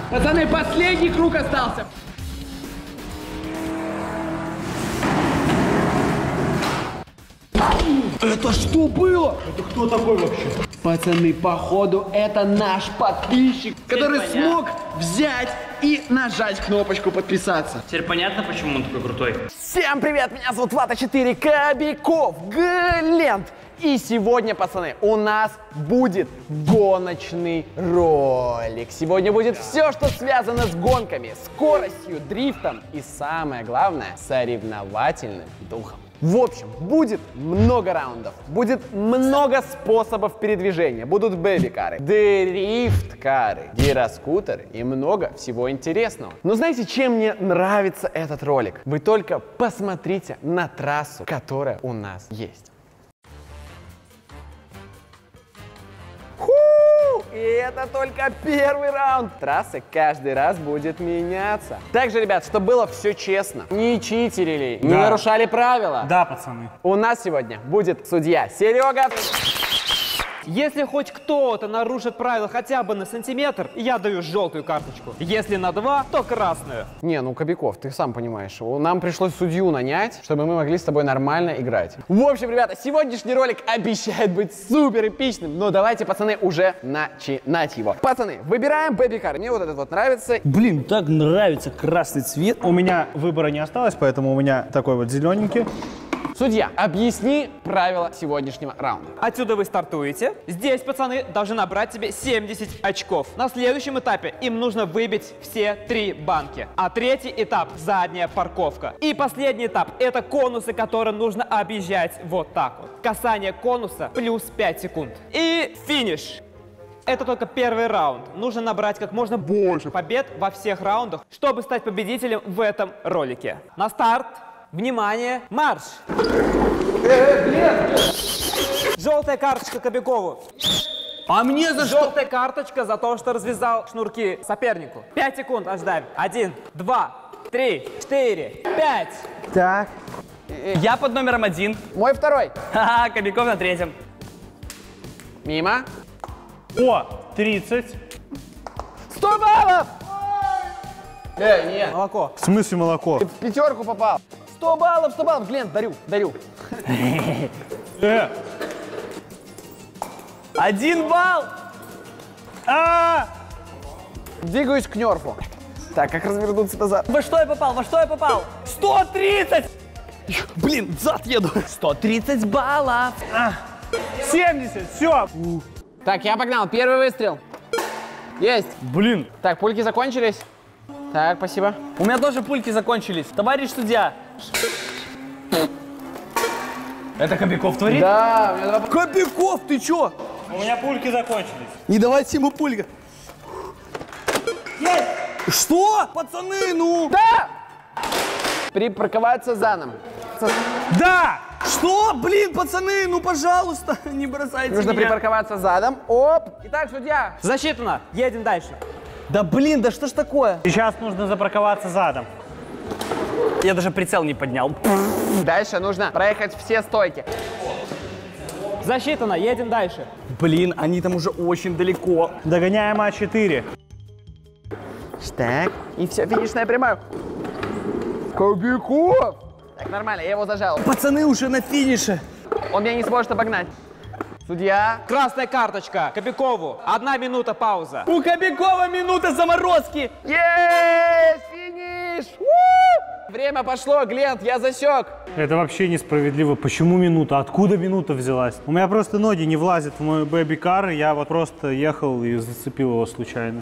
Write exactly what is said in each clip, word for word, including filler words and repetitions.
Пацаны, последний круг остался. Это что было? Это кто такой вообще? Пацаны, походу, это наш подписчик, который смог взять и нажать кнопочку подписаться. Теперь понятно, почему он такой крутой? Всем привет, меня зовут Влад а четыре Кобяков, Глент. И сегодня, пацаны, у нас будет гоночный ролик. Сегодня будет все, что связано с гонками, скоростью, дрифтом и, самое главное, соревновательным духом. В общем, будет много раундов, будет много способов передвижения. Будут бэби-кары, дрифт-кары, гироскутеры и много всего интересного. Но знаете, чем мне нравится этот ролик? Вы только посмотрите на трассу, которая у нас есть. И это только первый раунд. Трасса каждый раз будет меняться. Также, ребят, чтобы было все честно, не читерили, не Да. нарушали правила. Да, пацаны. У нас сегодня будет судья Серега. Если хоть кто-то нарушит правила хотя бы на сантиметр, я даю желтую карточку. Если на два, то красную. Не, ну, Кобяков, ты сам понимаешь, нам пришлось судью нанять, чтобы мы могли с тобой нормально играть. В общем, ребята, сегодняшний ролик обещает быть супер эпичным, но давайте, пацаны, уже начинать его. Пацаны, выбираем бэби-кар. Мне вот этот вот нравится. Блин, так нравится красный цвет. У меня выбора не осталось, поэтому у меня такой вот зелененький. Судья, объясни правила сегодняшнего раунда. Отсюда вы стартуете. Здесь, пацаны, должны набрать себе семьдесят очков. На следующем этапе им нужно выбить все три банки. А третий этап – задняя парковка. И последний этап – это конусы, которые нужно объезжать вот так вот. Касание конуса плюс пять секунд. И финиш. Это только первый раунд. Нужно набрать как можно больше побед во всех раундах, чтобы стать победителем в этом ролике. На старт. Внимание, марш! Желтая карточка Кобякову. А мне за что? Желтая карточка за то, что развязал шнурки сопернику. Пять секунд ожидаем. Один, два, три, четыре, пять. Так. Я под номером один. Мой второй. Ха-ха, Кобяков на третьем. Мимо. О, тридцать. сто баллов! Э, нет. Молоко. В смысле молоко? Ты в пятерку попал. сто баллов, сто баллов. Глент, дарю, дарю. Э, Один балл. а, Двигаюсь к нерфу. Так, как развернуться назад? Во что я попал? Во что я попал? сто тридцать! Блин, зад еду. сто тридцать баллов. семьдесят, все. Так, я погнал. Первый выстрел. Есть. Блин, Так, пульки закончились. Так, спасибо. У меня тоже пульки закончились. Товарищ судья. Это Кобяков творит? Да, у меня два... Кобяков, ты чё? у меня пульки закончились. Не давайте ему пулька. Что? Пацаны, ну! Да! Припарковаться задом. Да! Что? Блин, пацаны, ну пожалуйста, не бросайте Нужно меня. припарковаться задом. Оп. Итак, судья. Засчитано. Едем дальше. Да блин, да что ж такое? Сейчас нужно запарковаться задом. Я даже прицел не поднял. Дальше нужно проехать все стойки. Засчитано. Едем дальше. Блин, они там уже очень далеко. Догоняем а четыре. Так. И все, финишная прямая. Кобяков! Так, нормально, я его зажал. Пацаны уже на финише. Он меня не сможет обогнать. Судья. Красная карточка Кобякову. Одна минута пауза. У Кобякова минута заморозки. Есть! Финиш! У! Время пошло, Глент, я засек. Это вообще несправедливо. Почему минута? Откуда минута взялась? У меня просто ноги не влазят в мой бэби-кар. Я вот просто ехал и зацепил его случайно.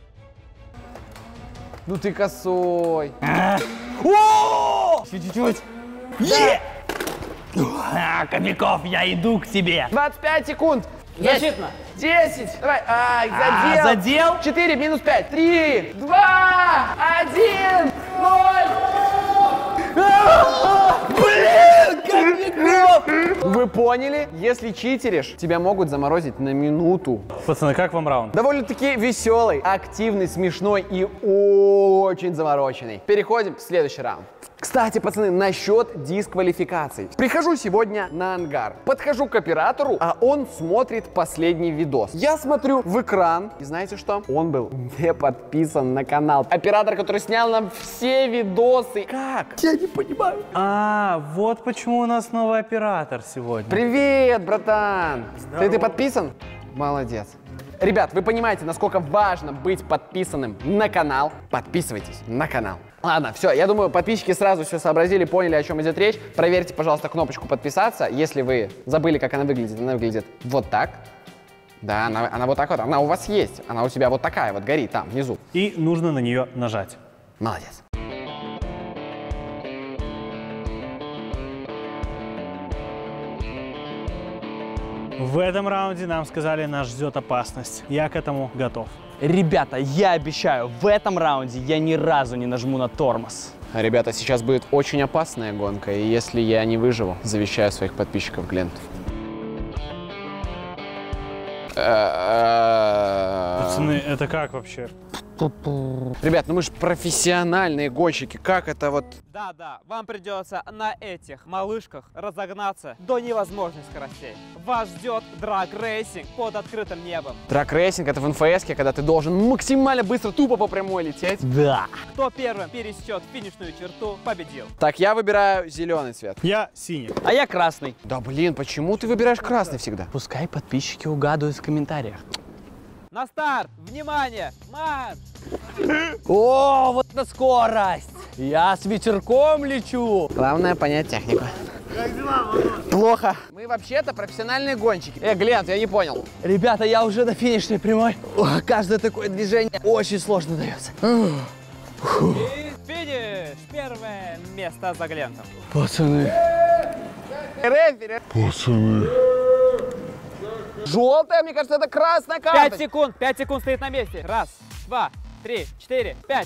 Ну ты косой. О! Еще чуть-чуть. Е! А, Кобяков, я иду к тебе. двадцать пять секунд. Засчитано. десять. Давай. Ай, А, задел. задел? четыре минус пять. три, два, один, ноль. Блин, Кобяков! Вы поняли? Если читеришь, тебя могут заморозить на минуту. Пацаны, как вам раунд? Довольно-таки веселый, активный, смешной и очень замороченный. Переходим в следующий раунд. Кстати, пацаны, насчет дисквалификаций. Прихожу сегодня на ангар, подхожу к оператору, а он смотрит последний видос. Я смотрю в экран, и знаете что? Он был не подписан на канал. Оператор, который снял нам все видосы. Как? Я не понимаю. А, вот почему у нас новый оператор сегодня. Привет, братан. Ты, ты подписан? Молодец. Ребят, вы понимаете, насколько важно быть подписанным на канал. Подписывайтесь на канал. Ладно, все, я думаю, подписчики сразу все сообразили, поняли, о чем идет речь. Проверьте, пожалуйста, кнопочку подписаться. Если вы забыли, как она выглядит, она выглядит вот так. Да, она, она вот так вот, она у вас есть. Она у тебя вот такая вот горит там, внизу. И нужно на нее нажать. Молодец. В этом раунде нам сказали, нас ждет опасность. Я к этому готов. Ребята, я обещаю, в этом раунде я ни разу не нажму на тормоз. Ребята, сейчас будет очень опасная гонка, и если я не выживу, завещаю своих подписчиков Глент. Пацаны, это как вообще? Ребят, ну мы же профессиональные гонщики, как это вот... Да-да, вам придется на этих малышках разогнаться до невозможных скоростей. Вас ждет драг-рейсинг под открытым небом. Драг-рейсинг — это в эн эф эс, когда ты должен максимально быстро, тупо по прямой лететь. Да. Кто первым пересечет финишную черту, победил. Так, я выбираю зеленый цвет. Я синий. А я красный. Да блин, почему ты выбираешь красный всегда? Пускай подписчики угадывают в комментариях. На старт! Внимание! Марш! О, вот это скорость! Я с ветерком лечу. Главное понять технику. Как дела, плохо. Мы вообще-то профессиональные гонщики. Э, Глент, я не понял. Ребята, я уже на финишной прямой. О, каждое такое движение очень сложно дается. И финиш! Первое место за Глентом. Пацаны. Рефери. Пацаны. Желтая, мне кажется, это красная карта. Пять секунд! Пять секунд стоит на месте. Раз, два, три, четыре, пять.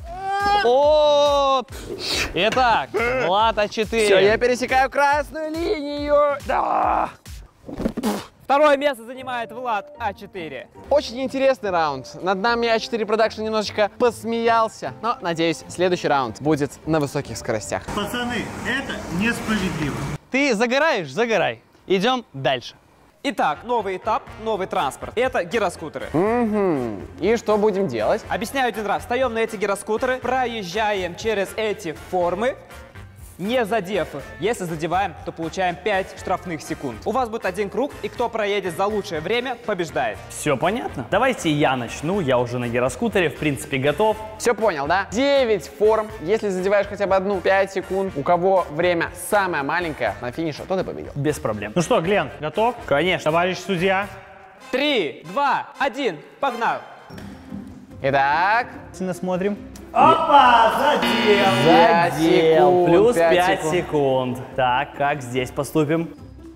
О! Итак, Влад А четыре. Все, я пересекаю красную линию. Да. Второе место занимает Влад А четыре. Очень интересный раунд. Над нами А четыре Production немножечко посмеялся. Но, надеюсь, следующий раунд будет на высоких скоростях. Пацаны, это несправедливо. Ты загораешь? Загорай. Идем дальше. Итак, новый этап, новый транспорт. Это гироскутеры. Угу. И что будем делать? Объясняю один раз. Встаем на эти гироскутеры, проезжаем через эти формы, не задев их. Если задеваем, то получаем пять штрафных секунд. У вас будет один круг, и кто проедет за лучшее время, побеждает. Все понятно? Давайте я начну, я уже на гироскутере, в принципе, готов. Все понял, да? девять форм. Если задеваешь хотя бы одну, пять секунд. У кого время самое маленькое на финише, тот и победил. Без проблем. Ну что, Глент, готов? Конечно. Товарищ судья. Три, два, один, погнал! Итак, Смотрим. Опа, задел! Пять секунд, Плюс пять пять секунд. секунд. Так, как здесь поступим?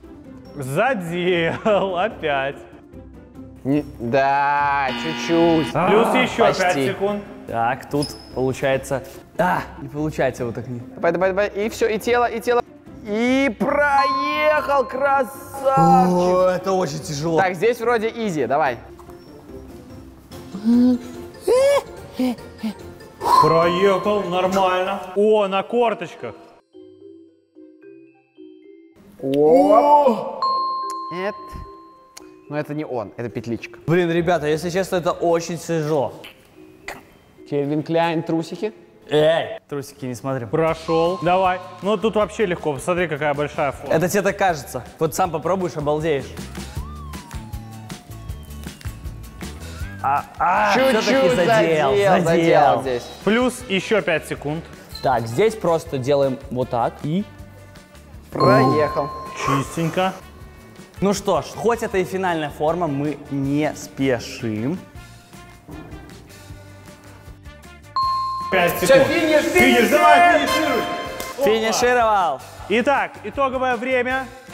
Задел. Опять. не- да, чуть-чуть. Плюс еще почти. пять секунд. Так, тут получается... А, не получается вот так. Давай, давай, давай. И все, и тело, и тело. И проехал, красавчик. О, это очень тяжело. Так, здесь вроде изи, давай. Проехал нормально. О, на корточках. Оп. Это... Но это не он, это петличка. Блин, ребята, если честно, это очень тяжело. Кельвин Кляйн, трусики. Эй, трусики не смотрим. Прошел. Давай. Ну тут вообще легко. Посмотри, какая большая форма. Это тебе так кажется. Вот сам попробуешь, обалдеешь. А, а, Чуть-чуть всё-таки задел, задел, задел, задел. здесь. Плюс еще пять секунд. Так, здесь просто делаем вот так и... Проехал. Чистенько. Ну что ж, хоть это и финальная форма, мы не спешим. пять секунд. финиш, Финиш, давай, финишируй. Финишировал. Итак, итоговое время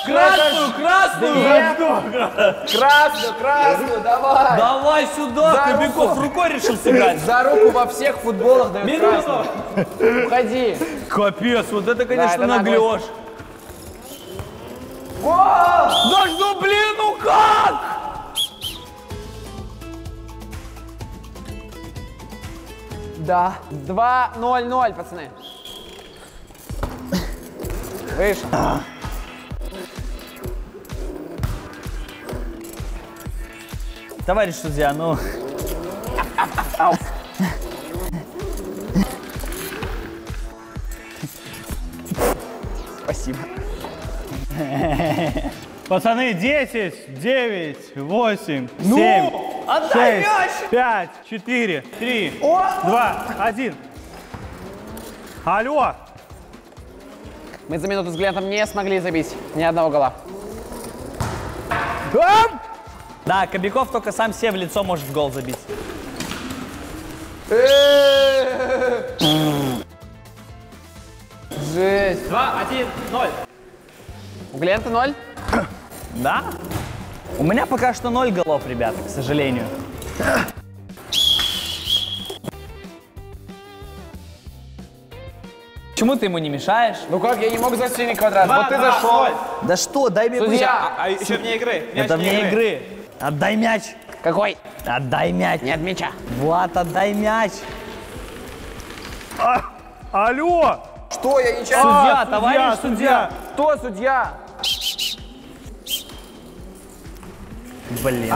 Красную, красную! Красную, красную, давай. Давай сюда, За Кобяков руку. рукой решил сыграть. За руку во всех футболах дают Минуту. красную. Уходи. Капец, вот это, конечно, это надо. наглешь. Да что, блин, ну как? Да. два ноль ноль, пацаны. Выше. Товарищ судья, ну... Спасибо. Пацаны, десять, девять, восемь, семь, Отдай шесть, мяч! пять, четыре, три, два, один. Алло! Мы за минуту с Глентом не смогли забить ни одного гола. Да, Кобяков только сам себе в лицо может в гол забить. Жесть. два, один, ноль. У Глента ноль? Да? У меня пока что ноль голов, ребята, к сожалению. Почему ты ему не мешаешь? Ну как, я не мог за синий квадрат. Два, Вот ты два, зашел. ноль. Да что, дай мне Судья. пусть- А еще вне игры. Мяч Это вне игры. Отдай мяч. Какой? Отдай мяч. Нет мяча. Влад, отдай мяч. Алло! Что, я ничего? Судья, А, товарищ судья. Кто судья? Блин.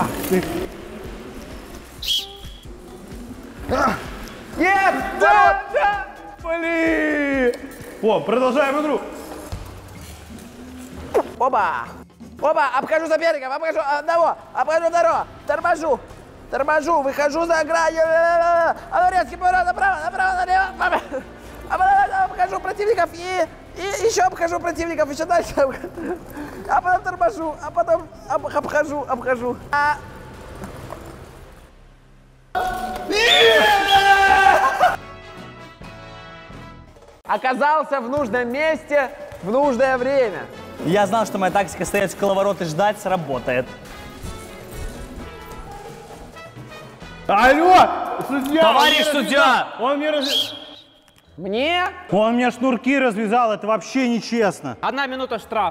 Нет! Да! Да! Блин! О, продолжаем игру. Оба! Оба! Обхожу соперников, обхожу одного, обхожу второго, торможу, торможу, выхожу за грань. А ну резкий поворот направо, направо, налево. А потом обхожу противников и, и еще обхожу противников, еще дальше. А потом торможу, а потом об, обхожу, обхожу. А... Оказался в нужном месте в нужное время. Я знал, что моя тактика стоять в коловорот и ждать сработает. Алло! Судья! Товарищ он мне судья! развязал. Он мне раз... Мне? Он мне шнурки развязал, это вообще нечестно. Одна минута штраф.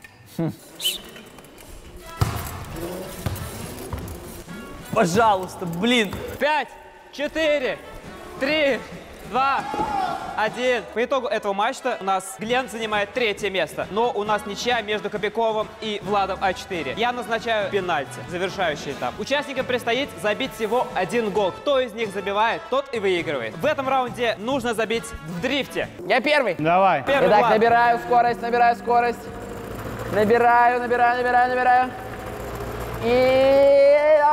Пожалуйста, блин. Пять, четыре, три, два, один. По итогу этого матча у нас Глент занимает третье место, но у нас ничья между Кобяковым и Владом А четыре. Я назначаю пенальти, завершающий этап. Участникам предстоит забить всего один гол. Кто из них забивает, тот и выигрывает. В этом раунде нужно забить в дрифте. Я первый. Давай. Первый Итак, Влад. набираю скорость, набираю скорость. Набираю, набираю, набираю, набираю. И...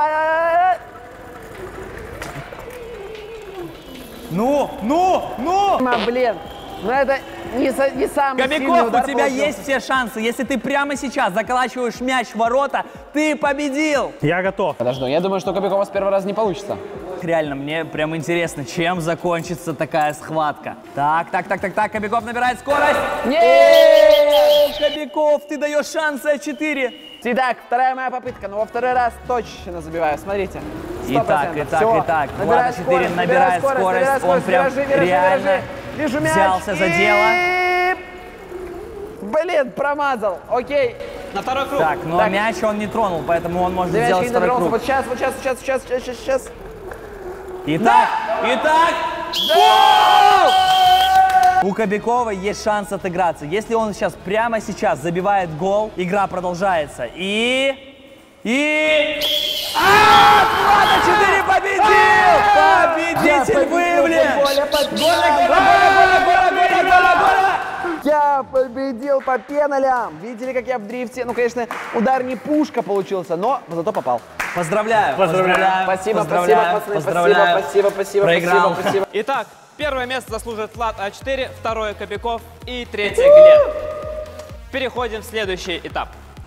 Ну, ну, ну! А, блин, ну это не, со- не самый сильный Кобяков, удар у тебя получился. есть все шансы. Если ты прямо сейчас заколачиваешь мяч в ворота, ты победил. Я готов. Подожду, я думаю, что у Кобякова с первого раза не получится. Реально, мне прям интересно, чем закончится такая схватка. Так, так, так, так, так, Кобяков набирает скорость. Нет! О, Кобяков, ты даешь шансы А четыре. Итак, вторая моя попытка, но во второй раз точно забиваю, смотрите. сто Итак, процентов. итак, Всё. итак, Набираю Влад А четыре скорость, набирает набираю скорость, набираю он скорость, прям виражи, виражи, реально виражи. Вижу мяч. взялся за и- дело. Блин, промазал. Окей. На второй круг. Так, но Так. мяч он не тронул, поэтому он может До мячика сделать не второй добрался. круг. Вот сейчас, вот сейчас, сейчас, сейчас, сейчас, сейчас, сейчас. Итак, итак, гол! У Кобякова есть шанс отыграться. Если он сейчас, прямо сейчас забивает гол, игра продолжается. И... И... А! Влад А четыре победил! Победитель выявлен! Голя, голя, голя, голя, голя, голя! Я победил по пеналям. Видели, как я в дрифте? Ну, конечно, удар не пушка получился, но зато попал. Поздравляю, Поздравляю. поздравляю, Спасибо, поздравляю, спасибо, пацаны, поздравляю. спасибо, спасибо, Проиграл. спасибо, спасибо. Итак, первое место заслуживает Влад А четыре, второе Кобяков и третье Глент. Переходим в следующий этап.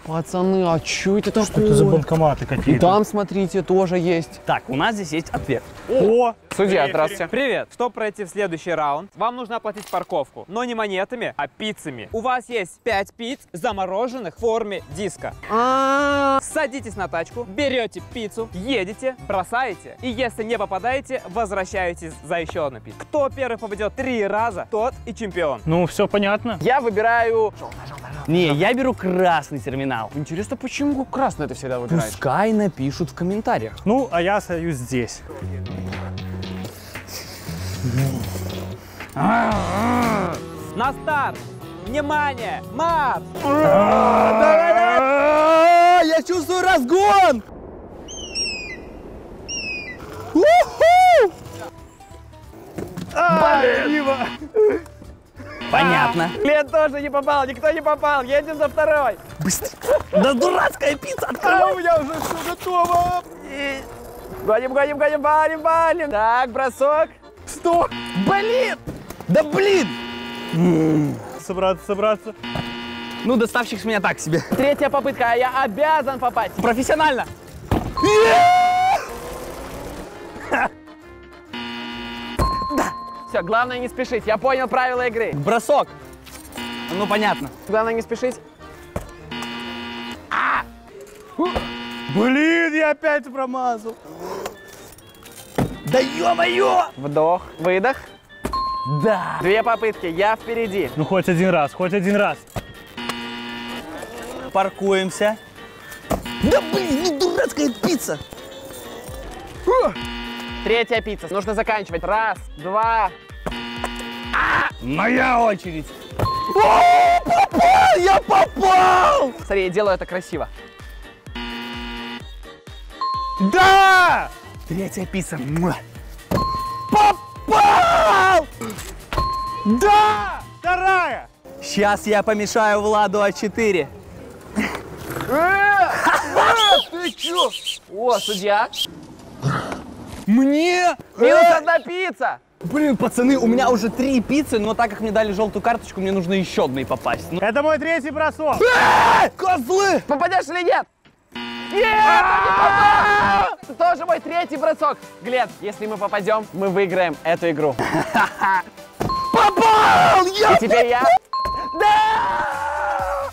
Пацаны, а что это такое? Что это за банкоматы И какие-то? там, смотрите, тоже есть. Так, у нас здесь есть ответ. О! Судья, здравствуйте. Привет! Чтобы пройти в следующий раунд, вам нужно оплатить парковку. Но не монетами, а пиццами. У вас есть пять пиц, замороженных в форме диска. А, Садитесь на тачку, берете пиццу, едете, бросаете. И если не попадаете, возвращаетесь за еще одну пиццу. Кто первый попадет три раза, тот и чемпион. Ну, все понятно. Я выбираю... Не, я беру красный терминал. Интересно, почему красный ты всегда выбираешь? Пускай напишут в комментариях. Ну, а я остаюсь здесь. На старт! Внимание! Марш! Я чувствую разгон! Понятно. Глент тоже не попал, никто не попал. Едем за второй. Да дурацкая пицца! А у меня уже все готово. И... Гоним, гоним, гоним, валим, валим. Так, бросок. Сто. Блин! Да блин! Собраться, собраться. Ну, доставщик с меня так себе. Третья попытка, а я обязан попасть. Профессионально. Все, главное не спешить. Я понял правила игры. Бросок. Ну, понятно. Главное не спешить. Блин, я опять промазал. Да ё-моё! Вдох, выдох. Да. Две попытки, я впереди. Ну, хоть один раз, хоть один раз. Паркуемся. Да блин, ну дурацкая пицца. Третья пицца. Нужно заканчивать. Раз, два. Моя очередь. О, попал! Я попал! Смотри, я делаю это красиво. Да! Третья пицца. Муа. Попал! Да! Вторая! Сейчас я помешаю Владу а четыре. Ты чё? О, судья. Мне? Минус одна пицца. Блин, пацаны, у меня уже три пиццы, но так как мне дали желтую карточку, мне нужно еще одной попасть. Ну, Это мой третий бросок. козлы! Попадешь или нет? Нет, он не попал! Это тоже мой третий бросок. Глент, если мы попадем, мы выиграем эту игру. Попал! Я... И теперь я... Да!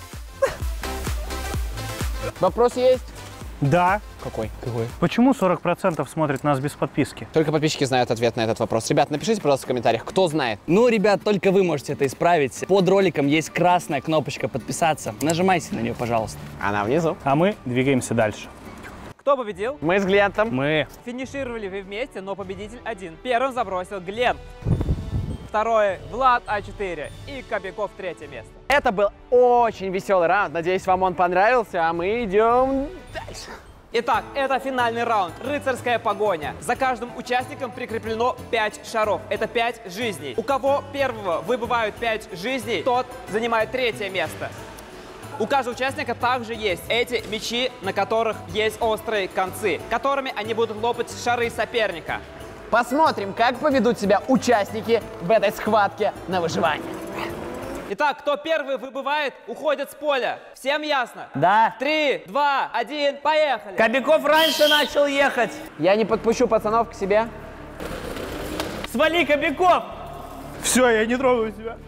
Вопрос есть? Да. Какой? Какой? Почему сорок процентов смотрит нас без подписки? Только подписчики знают ответ на этот вопрос. Ребят, напишите, пожалуйста, в комментариях, кто знает. Ну, ребят, только вы можете это исправить. Под роликом есть красная кнопочка «Подписаться». Нажимайте на нее, пожалуйста. Она внизу. А мы двигаемся дальше. Кто победил? Мы с Глентом. Мы. Финишировали вы вместе, но победитель один. Первым забросил Глент. Второе – Влад а четыре. И Кобяков третье место. Это был очень веселый раунд. Надеюсь, вам он понравился, а мы идем дальше. Итак, это финальный раунд. Рыцарская погоня. За каждым участником прикреплено пять шаров. Это пять жизней. У кого первого выбывают пять жизней, тот занимает третье место. У каждого участника также есть эти мечи, на которых есть острые концы, которыми они будут лопать шары соперника. Посмотрим, как поведут себя участники в этой схватке на выживание. Итак, кто первый выбывает, уходит с поля. Всем ясно? Да. Три, два, один, поехали! Кобяков раньше начал ехать. Я не подпущу пацанов к себе. Свали, Кобяков! Все, я не трогаю себя.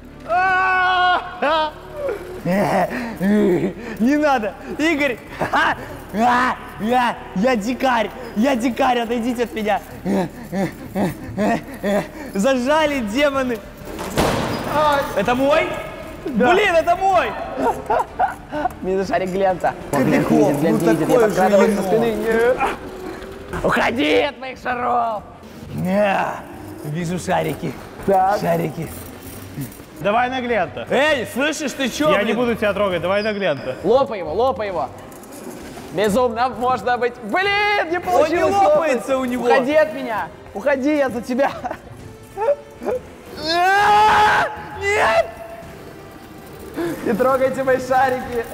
Не надо! Игорь! А, а, я, я дикарь! Я дикарь! Отойдите от меня! Зажали демоны! Это мой? Блин, это мой! Минус-шарик Глента. Кобяков, Глент видит, Глент ну видит. такой Я подкрадываюсь же со спины. Нет. Уходи от моих шаров. Не, вижу шарики. Так. Шарики. Давай на Глента. Эй, слышишь, ты чё, Я блин? не буду тебя трогать, давай на Глента. Лопай его, лопай его. Безумно можно быть. Блин, не получилось. не лопнуть. лопается у него. Уходи от меня. Уходи, я за тебя. Нет! Не трогайте мои шарики.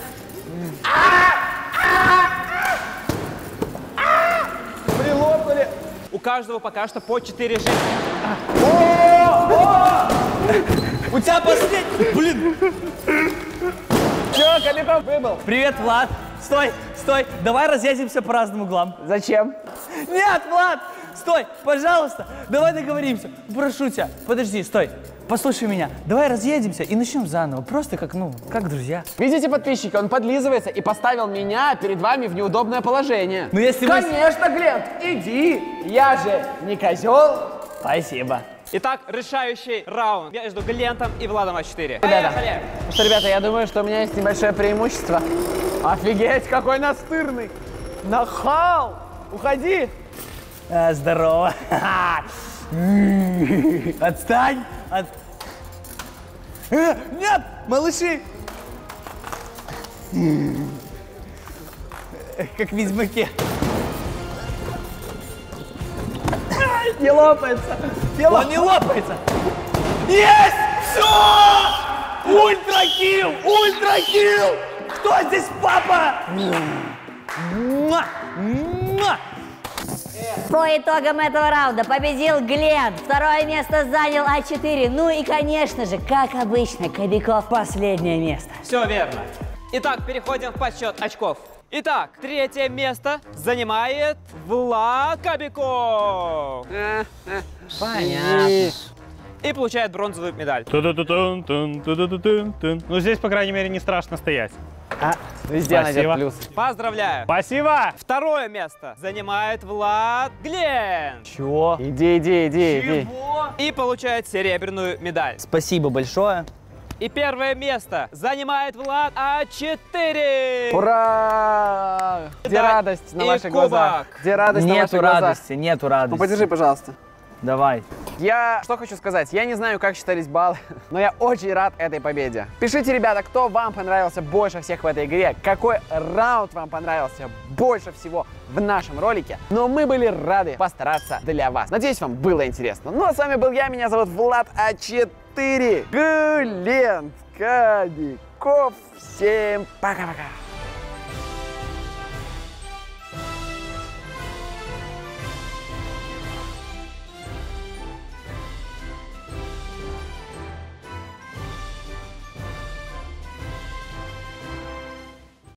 Блин, лопнули. У каждого пока что по четыре жизни. У тебя последний... Блин! Чё Кобяков выбыл. Привет, Влад. Стой, стой. Давай разъедемся по разным углам. Зачем? Нет, Влад, стой, пожалуйста. Давай договоримся. Прошу тебя. Подожди, стой. Послушай меня. Давай разъедемся и начнем заново. Просто как, ну, как друзья. Видите, подписчики, он подлизывается и поставил меня перед вами в неудобное положение. Ну, если вы- Конечно, Глент, иди. Я же не козел. Спасибо. Итак, решающий раунд между Глентом и Владом А четыре. Ребята, Поехали! потому что, ребята, я думаю, что у меня есть небольшое преимущество. Офигеть, какой настырный. Нахал. Уходи. А, здорово. Отстань. От... Э, Нет, малыши. Как в Ведьмаке. Не лопается. Не Он не лопается. Есть! Все! Ультракилл! Ультракилл! Кто здесь папа? Муа! Муа! По итогам этого раунда победил Глент, второе место занял А четыре, ну и, конечно же, как обычно, Кобяков последнее место. Все верно. Итак, переходим в подсчет очков. Итак, третье место занимает Влад Кобяков. Понятно. И получает бронзовую медаль. Ту-ду-ду-тун, тун-ту-ду-ду-тун. Ну, здесь, по крайней мере, не страшно стоять. А, везде найдет Спасибо. плюс. Поздравляю. Спасибо! Второе место занимает Влад Глент. Чего? Иди, иди, иди, иди. И получает серебряную медаль. Спасибо большое. И первое место занимает Влад А четыре. Ура! Где Да, радость на и ваших глазах? кубок. Где радость на Нету ваших глазах? радости, нету радости. Ну, подержи, пожалуйста. Давай. Я что хочу сказать, я не знаю, как считались баллы, но я очень рад этой победе. Пишите, ребята, кто вам понравился больше всех в этой игре, какой раунд вам понравился больше всего в нашем ролике. Но мы были рады постараться для вас. Надеюсь, вам было интересно. Ну а с вами был я, меня зовут Влад А четыре. Глент Кобяков. Всем пока-пока.